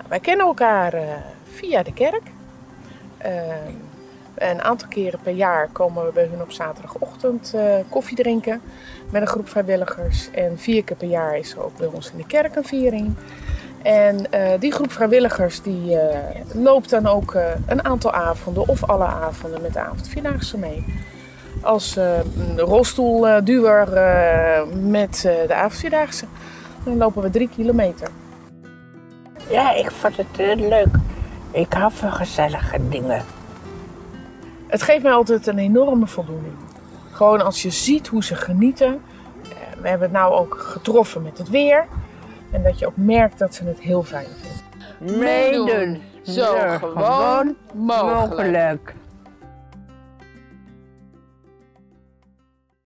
Wij kennen elkaar via de kerk. Een aantal keren per jaar komen we bij hun op zaterdagochtend koffie drinken met een groep vrijwilligers. En 4 keer per jaar is er ook bij ons in de kerk een viering. En die groep vrijwilligers die loopt dan ook een aantal avonden of alle avonden met de avondvierdaagse mee. Als rolstoelduwer met de avondvierdaagse. Dan lopen we 3 kilometer. Ja, ik vond het leuk. Ik hou van gezellige dingen. Het geeft mij altijd een enorme voldoening. Gewoon als je ziet hoe ze genieten. We hebben het nou ook getroffen met het weer. En dat je ook merkt dat ze het heel fijn vinden. Meedoen, zo gewoon mogelijk.